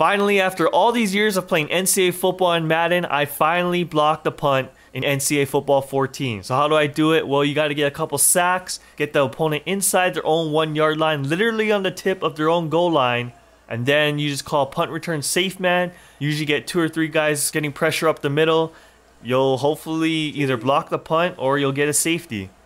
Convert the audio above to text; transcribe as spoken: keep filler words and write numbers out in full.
Finally, after all these years of playing N C double A football and Madden, I finally blocked the punt in N C double A Football fourteen. So how do I do it? Well, you got to get a couple sacks, get the opponent inside their own one yard line, literally on the tip of their own goal line, and then you just call punt return safe man. You usually get two or three guys getting pressure up the middle. You'll hopefully either block the punt or you'll get a safety.